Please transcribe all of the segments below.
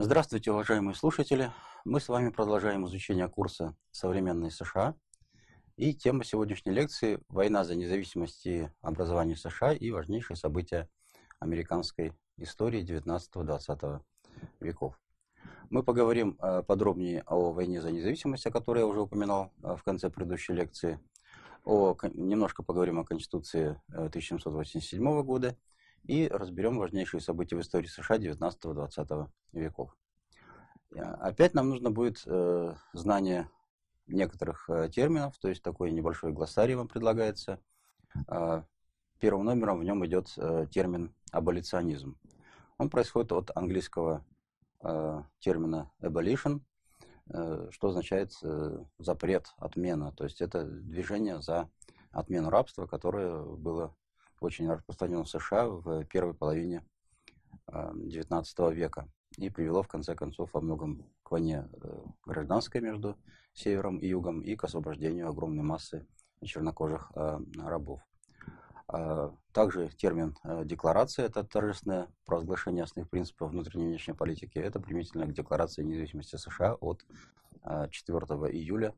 Здравствуйте, уважаемые слушатели! Мы с вами продолжаем изучение курса «Современные США». И тема сегодняшней лекции – «Война за независимость и образование США и важнейшие события американской истории XIX-XX веков». Мы поговорим подробнее о войне за независимость, о которой я уже упоминал в конце предыдущей лекции. Немножко поговорим о Конституции 1787 года и разберем важнейшие события в истории США XIX-XX веков. Опять нам нужно будет знание некоторых терминов, то есть такой небольшой глоссарий вам предлагается. Первым номером в нем идет термин аболиционизм. Он происходит от английского термина abolition, что означает запрет, отмена. То есть это движение за отмену рабства, которое было очень распространено в США в первой половине XIX века и привело в конце концов во многом к войне гражданской между севером и югом и к освобождению огромной массы чернокожих рабов. Также термин «декларация» – это торжественное провозглашение основных принципов внутренней и внешней политики. Это применительно к Декларации независимости США от 4 июля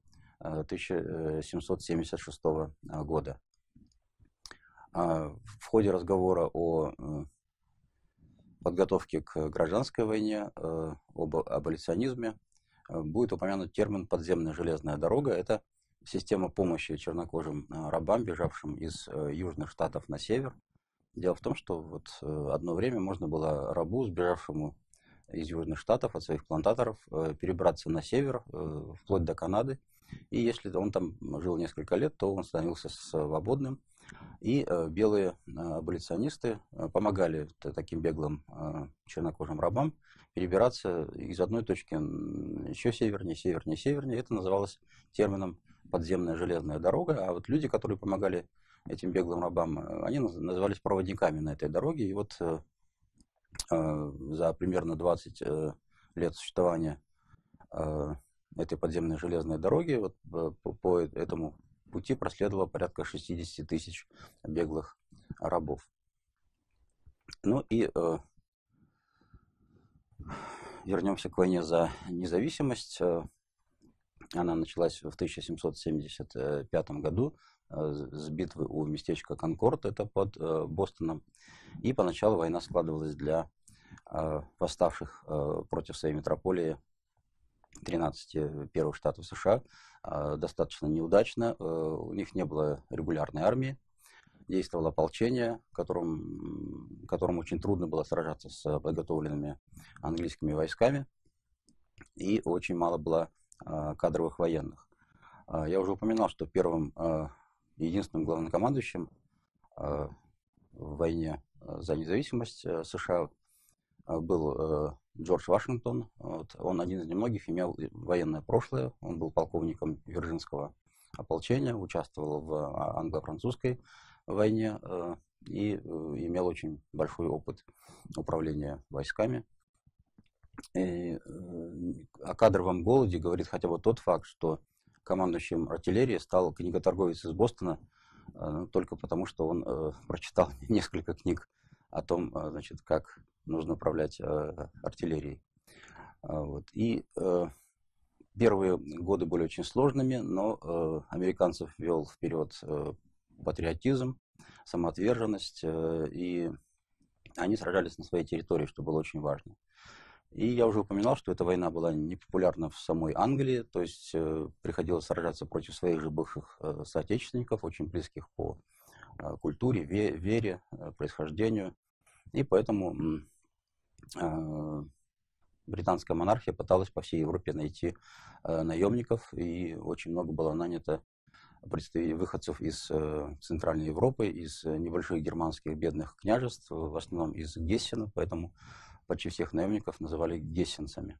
1776 года. В ходе разговора о подготовке к гражданской войне, об аболиционизме, будет упомянут термин «подземная железная дорога». Это система помощи чернокожим рабам, бежавшим из южных штатов на север. Дело в том, что вот одно время можно было рабу, сбежавшему из южных штатов от своих плантаторов, перебраться на север, вплоть до Канады. И если он там жил несколько лет, то он становился свободным. И белые аболиционисты помогали таким беглым чернокожим рабам перебираться из одной точки еще севернее, севернее, севернее. Это называлось термином «подземная железная дорога». А вот люди, которые помогали этим беглым рабам, они назывались проводниками на этой дороге. И вот за примерно 20 лет существования этой подземной железной дороги вот по этому пути проследовало порядка 60 тысяч беглых рабов. Ну и вернемся к войне за независимость. Она началась в 1775 году с битвы у местечка Конкорд, это под Бостоном. И поначалу война складывалась для восставших против своей метрополии 13 первых штатов США достаточно неудачно. У них не было регулярной армии, действовало ополчение, которому очень трудно было сражаться с подготовленными английскими войсками, и очень мало было кадровых военных. Я уже упоминал, что первым единственным главнокомандующим в войне за независимость США был Джордж Вашингтон. Вот. Он один из немногих имел военное прошлое. Он был полковником Вирджинского ополчения, участвовал в англо-французской войне и имел очень большой опыт управления войсками. И о кадровом голоде говорит хотя бы тот факт, что командующим артиллерией стал книготорговец из Бостона только потому, что он прочитал несколько книг о том, значит, как нужно управлять артиллерией. Вот. И первые годы были очень сложными, но американцев вел вперед патриотизм, самоотверженность, и они сражались на своей территории, что было очень важно. И я уже упоминал, что эта война была непопулярна в самой Англии, то есть приходилось сражаться против своих же бывших соотечественников, очень близких по культуре, вере, происхождению. И поэтому британская монархия пыталась по всей Европе найти наемников, и очень много было нанято выходцев из Центральной Европы, из небольших германских бедных княжеств, в основном из Гессена, поэтому почти всех наемников называли гессенцами.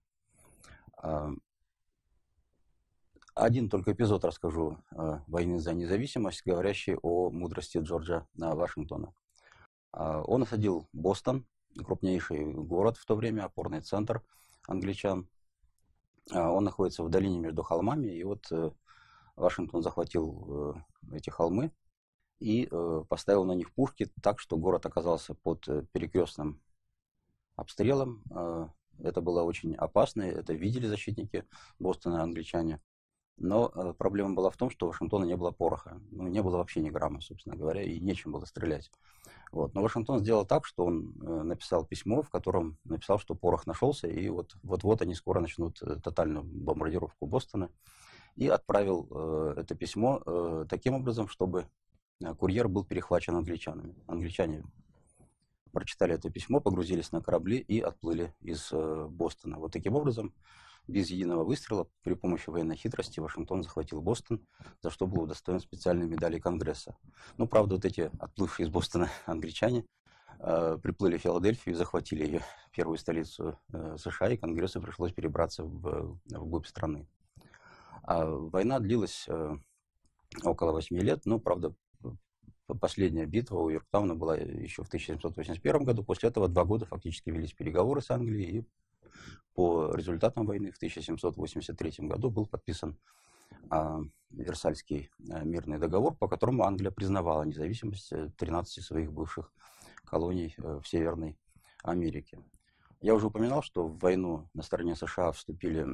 Один только эпизод расскажу войны за независимость, говорящий о мудрости Джорджа Вашингтона. Он осадил Бостон, крупнейший город в то время, опорный центр англичан. Он находится в долине между холмами, и вот Вашингтон захватил эти холмы и поставил на них пушки так, что город оказался под перекрестным обстрелом. Это было очень опасно, это видели защитники Бостона, англичане. Но проблема была в том, что у Вашингтона не было пороха. Ну, не было вообще ни грамма, собственно говоря, и нечем было стрелять. Вот. Но Вашингтон сделал так, что он написал письмо, в котором написал, что порох нашелся, и вот-вот они скоро начнут тотальную бомбардировку Бостона. И отправил это письмо таким образом, чтобы курьер был перехвачен англичанами. Англичане прочитали это письмо, погрузились на корабли и отплыли из Бостона. Вот таким образом, без единого выстрела, при помощи военной хитрости, Вашингтон захватил Бостон, за что был удостоен специальной медали Конгресса. Ну, правда, вот эти отплывшие из Бостона англичане приплыли в Филадельфию и захватили ее, первую столицу США, и Конгрессу пришлось перебраться вглубь страны. Война длилась около 8 лет, но, правда, последняя битва у Йорктауна была еще в 1781 году. После этого 2 года фактически велись переговоры с Англией, и по результатам войны в 1783 году был подписан Версальский мирный договор, по которому Англия признавала независимость 13 своих бывших колоний в Северной Америке. Я уже упоминал, что в войну на стороне США вступили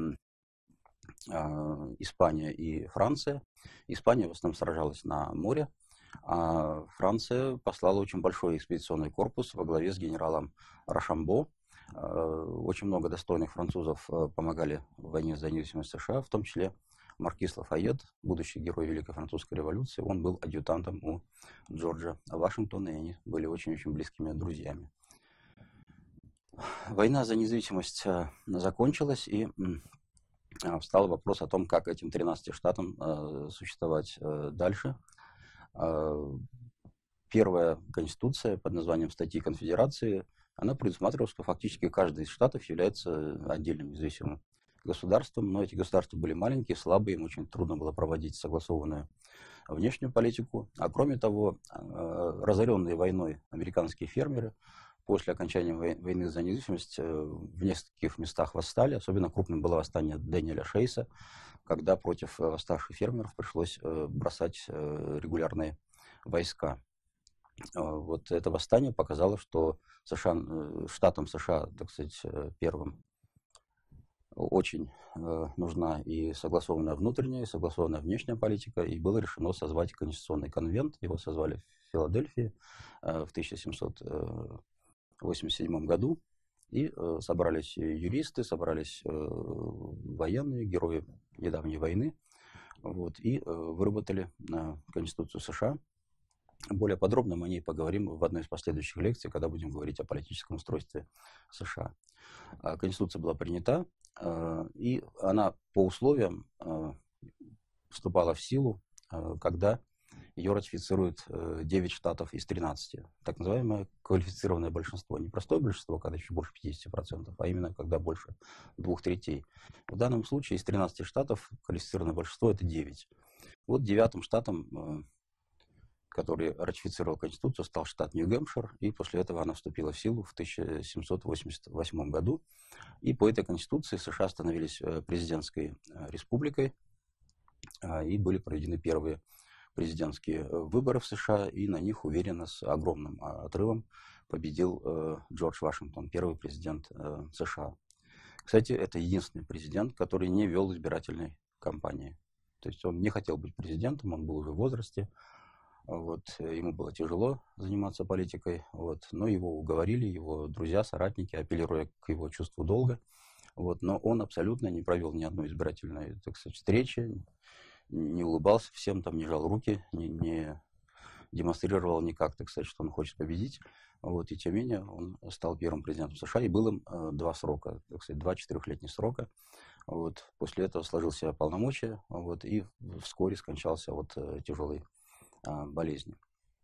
Испания и Франция. Испания в основном сражалась на море, а Франция послала очень большой экспедиционный корпус во главе с генералом Рашамбо. Очень много достойных французов помогали в войне за независимость США, в том числе маркиз Лафайет, будущий герой Великой Французской революции. Он был адъютантом у Джорджа Вашингтона, и они были очень-очень близкими друзьями. Война за независимость закончилась, и встал вопрос о том, как этим 13 штатам существовать дальше. Первая конституция под названием «Статьи Конфедерации», она предусматривала, что фактически каждый из штатов является отдельным независимым государством, но эти государства были маленькие, слабые, им очень трудно было проводить согласованную внешнюю политику. А кроме того, разоренные войной американские фермеры после окончания войны за независимость в нескольких местах восстали. Особенно крупным было восстание Дэниеля Шейса, когда против восставших фермеров пришлось бросать регулярные войска. Вот это восстание показало, что штатам США, так сказать, первым очень нужна и согласованная внутренняя, и согласованная внешняя политика, и было решено созвать конституционный конвент. Его созвали в Филадельфии в 1787 году. И собрались юристы, собрались военные, герои недавней войны, вот, и выработали Конституцию США. Более подробно мы о ней поговорим в одной из последующих лекций, когда будем говорить о политическом устройстве США. Конституция была принята, и она по условиям вступала в силу, когда ее ратифицирует 9 штатов из 13. Так называемое квалифицированное большинство. Не простое большинство, когда еще больше 50%, а именно когда больше 2/3. В данном случае из 13 штатов квалифицированное большинство это 9. Вот 9-м штатом, который ратифицировал Конституцию, стал штат Нью-Гэмпшир, и после этого она вступила в силу в 1788 году. И по этой Конституции США становились президентской республикой, и были проведены первые президентские выборы в США, и на них уверенно с огромным отрывом победил Джордж Вашингтон, первый президент США. Кстати, это единственный президент, который не вел избирательной кампании. То есть он не хотел быть президентом, он был уже в возрасте, вот, ему было тяжело заниматься политикой, вот, но его уговорили, его друзья, соратники, апеллируя к его чувству долга, вот, но он абсолютно не провел ни одной избирательной, так сказать, встречи, не улыбался всем, там, не жал руки, не демонстрировал никак, так сказать, что он хочет победить. Вот, и тем не менее он стал первым президентом США, и был им 2 срока, так сказать, 2 4-летних срока. Вот. После этого сложил себе полномочия, вот, и вскоре скончался от тяжелой болезни.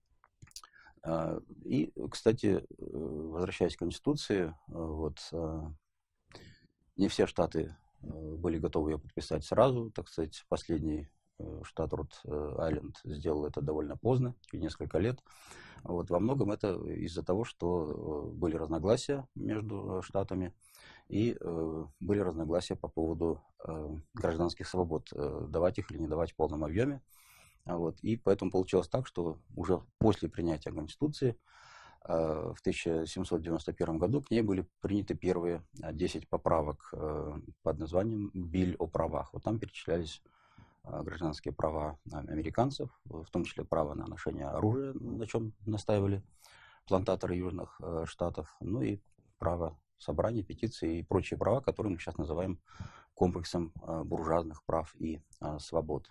И, кстати, возвращаясь к Конституции, вот, не все штаты были готовы ее подписать сразу, так сказать, последний штат Род-Айленд сделал это довольно поздно, через несколько лет. Вот, во многом это из-за того, что были разногласия между штатами, и были разногласия по поводу гражданских свобод, давать их или не давать в полном объеме. Вот, и поэтому получилось так, что уже после принятия Конституции В 1791 году к ней были приняты первые 10 поправок под названием «Биль о правах». Вот там перечислялись гражданские права американцев, в том числе право на ношение оружия, на чем настаивали плантаторы южных штатов, ну и право собраний, петиций и прочие права, которые мы сейчас называем комплексом буржуазных прав и свобод.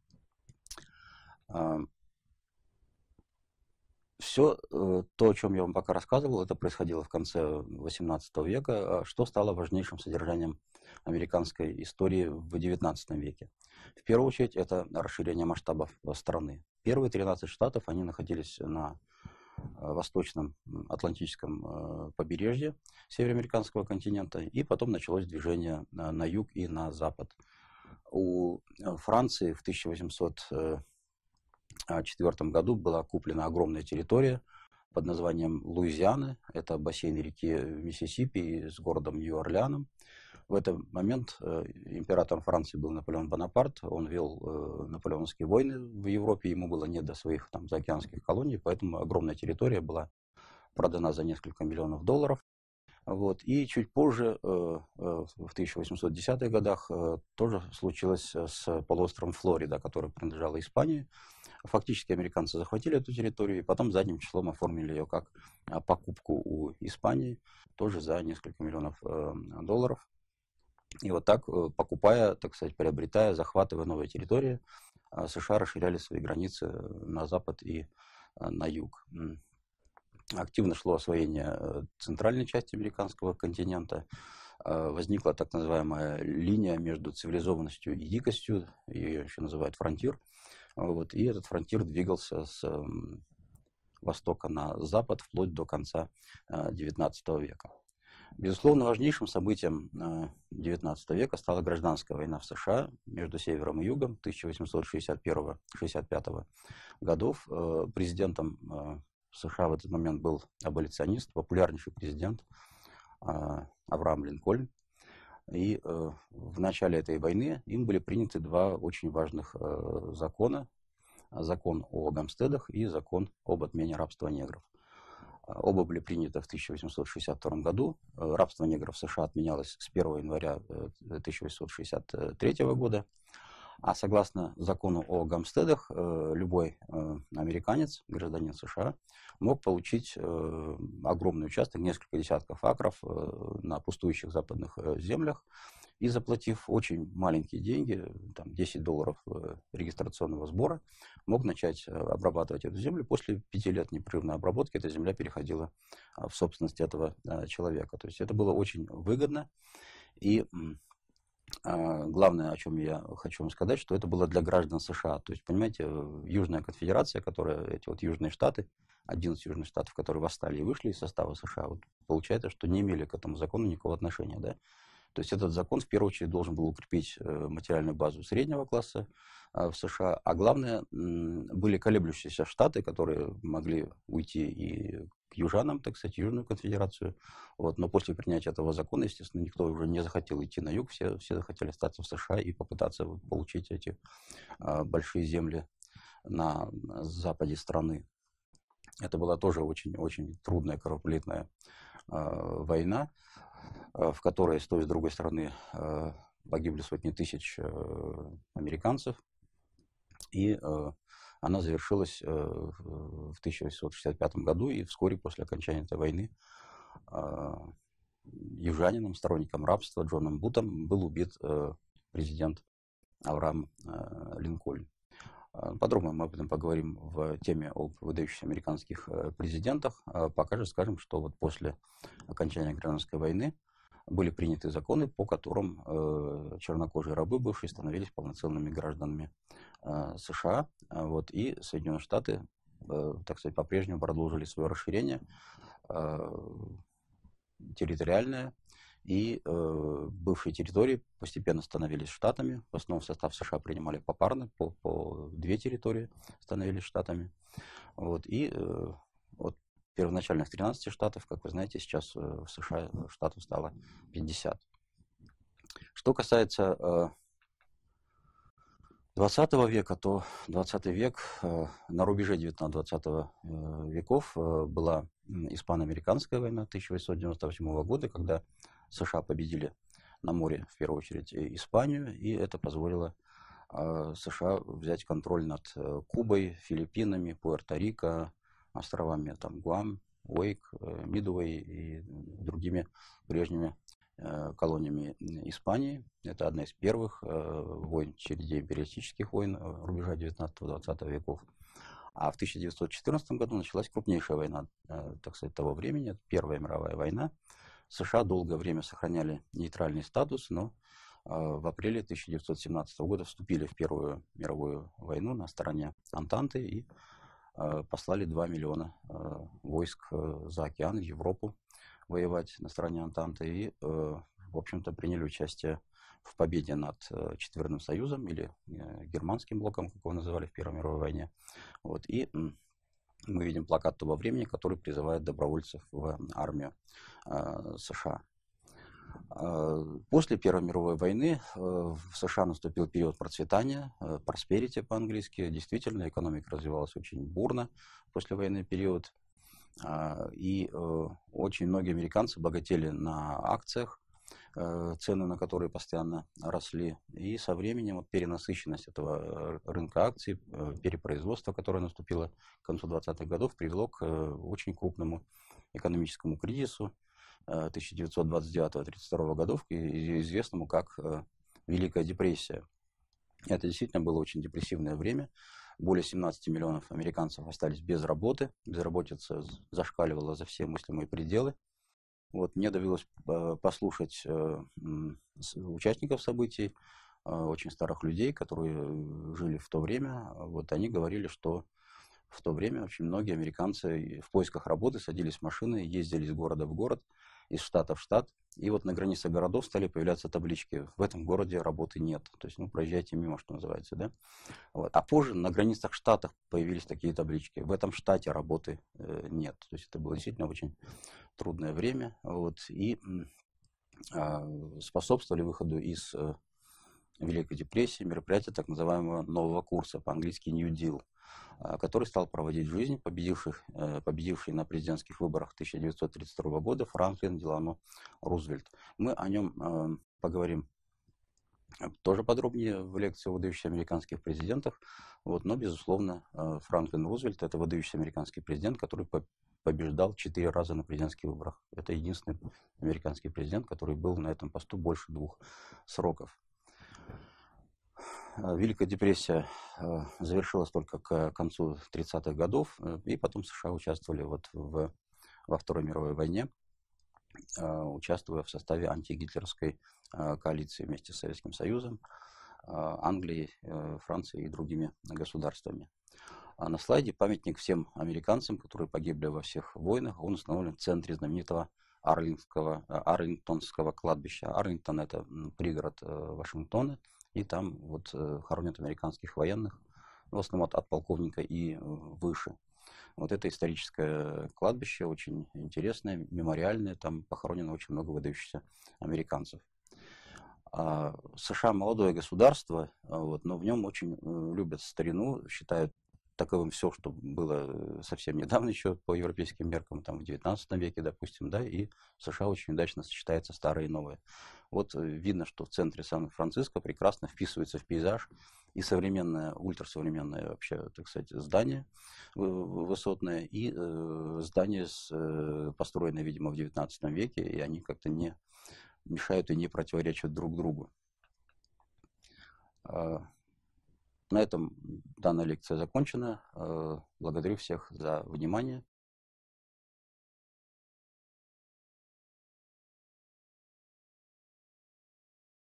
Все то, о чем я вам пока рассказывал, это происходило в конце XVIII века, что стало важнейшим содержанием американской истории в XIX веке. В первую очередь, это расширение масштабов страны. Первые 13 штатов, они находились на восточном Атлантическом побережье североамериканского континента, и потом началось движение на юг и на запад. У Франции в 1804 году была куплена огромная территория под названием Луизиана. Это бассейн реки Миссисипи с городом Нью-Орлеаном. В этот момент императором Франции был Наполеон Бонапарт. Он вел наполеоновские войны в Европе. Ему было не до своих там заокеанских колоний, поэтому огромная территория была продана за несколько миллионов долларов. Вот. И чуть позже, в 1810-х годах, тоже случилось с полуостровом Флорида, который принадлежал Испании. Фактически американцы захватили эту территорию и потом задним числом оформили ее как покупку у Испании, тоже за несколько миллионов долларов. И вот так, покупая, так сказать, приобретая, захватывая новые территории, США расширяли свои границы на запад и на юг. Активно шло освоение центральной части американского континента. Возникла так называемая линия между цивилизованностью и дикостью, ее еще называют фронтир. Вот, и этот фронтир двигался с востока на запад вплоть до конца XIX века. Безусловно, важнейшим событием XIX века стала гражданская война в США между севером и югом 1861-65 годов. Президентом США в этот момент был аболиционист, популярнейший президент Авраам Линкольн. И в начале этой войны им были приняты два очень важных закона. Закон о Гамстедах и закон об отмене рабства негров. Оба были приняты в 1862 году. Рабство негров в США отменялось с 1 января 1863 года. А согласно закону о Гамстедах, любой американец, гражданин США, мог получить огромный участок, несколько десятков акров на пустующих западных землях, и заплатив очень маленькие деньги, там $10 регистрационного сбора, мог начать обрабатывать эту землю. После 5 лет непрерывной обработки эта земля переходила в собственность этого человека. То есть это было очень выгодно. И главное, о чем я хочу вам сказать, что это было для граждан США. То есть, понимаете, Южная конфедерация, которая, эти вот южные штаты, 11 южных штатов, которые восстали и вышли из состава США, вот получается, что не имели к этому закону никакого отношения, да. То есть этот закон в первую очередь должен был укрепить материальную базу среднего класса в США, а главное, были колеблющиеся штаты, которые могли уйти и к южанам, так сказать, Южную конфедерацию. Вот. Но после принятия этого закона, естественно, никто уже не захотел идти на юг, все захотели остаться в США и попытаться получить эти большие земли на западе страны. Это была тоже очень-очень трудная, кровопролитная война, в которой с той и с другой стороны погибли сотни тысяч американцев. И она завершилась в 1865 году, и вскоре после окончания этой войны южанином, сторонником рабства Джоном Бутом был убит президент Авраам Линкольн. Подробно мы об этом поговорим в теме об выдающихся американских президентах. Пока же скажем, что вот после окончания гражданской войны были приняты законы, по которым чернокожие рабы бывшие становились полноценными гражданами США. Вот, и Соединенные Штаты, так сказать, по-прежнему продолжили свое расширение территориальное, и бывшие территории постепенно становились штатами. В основном в состав США принимали попарно, по 2 территории становились штатами. Вот, и от первоначальных 13 штатов, как вы знаете, сейчас в США штатов стало 50. Что касается XX века, то 20 век, на рубеже 19-20 веков была испано-американская война 1898 года, когда США победили на море, в первую очередь, Испанию, и это позволило США взять контроль над Кубой, Филиппинами, Пуэрто-Рико, островами там, Гуам, Уэйк, Мидуэй и другими прежними колониями Испании. Это одна из первых войн в череде империалистических войн рубежа 19-20 веков. А в 1914 году началась крупнейшая война, так сказать, того времени, Первая мировая война. США долгое время сохраняли нейтральный статус, но в апреле 1917 года вступили в Первую мировую войну на стороне Антанты и послали 2 миллиона войск за океан в Европу воевать на стороне Антанты и, в общем-то, приняли участие в победе над Четверным Союзом или Германским блоком, как его называли в Первой мировой войне. Вот. И мы видим плакат того времени, который призывает добровольцев в армию США. После Первой мировой войны в США наступил период процветания, prosperity по-английски. Действительно, экономика развивалась очень бурно в послевоенный период. И очень многие американцы богатели на акциях, цены на которые постоянно росли. И со временем вот перенасыщенность этого рынка акций, перепроизводство, которое наступило к концу 20-х годов, привело к очень крупному экономическому кризису 1929-1932 годов, известному как Великая депрессия. Это действительно было очень депрессивное время. Более 17 миллионов американцев остались без работы. Безработица зашкаливала за все мыслимые пределы. Вот, мне довелось послушать участников событий, очень старых людей, которые жили в то время. Вот, они говорили, что в то время очень многие американцы в поисках работы садились в машины, ездили из города в город, из штата в штат. И вот на границе городов стали появляться таблички: в этом городе работы нет. То есть, проезжайте мимо, что называется, да. Вот. А позже на границах штатов появились такие таблички: в этом штате работы нет. То есть это было действительно очень трудное время. Вот. И способствовали выходу из Великой депрессии мероприятия так называемого нового курса, по-английски New Deal, который стал проводить в жизнь победивший на президентских выборах 1932 года Франклин Делано Рузвельт. Мы о нем поговорим тоже подробнее в лекции о выдающихся американских президентах. Вот, но, безусловно, Франклин Рузвельт – это выдающийся американский президент, который побеждал 4 раза на президентских выборах. Это единственный американский президент, который был на этом посту больше 2 сроков. Великая депрессия завершилась только к концу 30-х годов, и потом США участвовали во Второй мировой войне, участвуя в составе антигитлеровской коалиции вместе с Советским Союзом, Англией, Францией и другими государствами. А на слайде памятник всем американцам, которые погибли во всех войнах. Он установлен в центре знаменитого Арлингтонского кладбища. Арлингтон – это пригород Вашингтона, и там вот хоронят американских военных, в основном от полковника и выше. Вот это историческое кладбище, очень интересное, мемориальное, там похоронено очень много выдающихся американцев. США молодое государство, вот, но в нем очень любят старину, считают таковым все, что было совсем недавно еще по европейским меркам, там в 19 веке, допустим, да, и в США очень удачно сочетается старое и новое. Вот видно, что в центре Сан-Франциско прекрасно вписывается в пейзаж и современное, ультрасовременное вообще, так сказать, здание высотное, и здание, построенное, видимо, в 19 веке, и они как-то не мешают и не противоречат друг другу. На этом данная лекция закончена. Благодарю всех за внимание.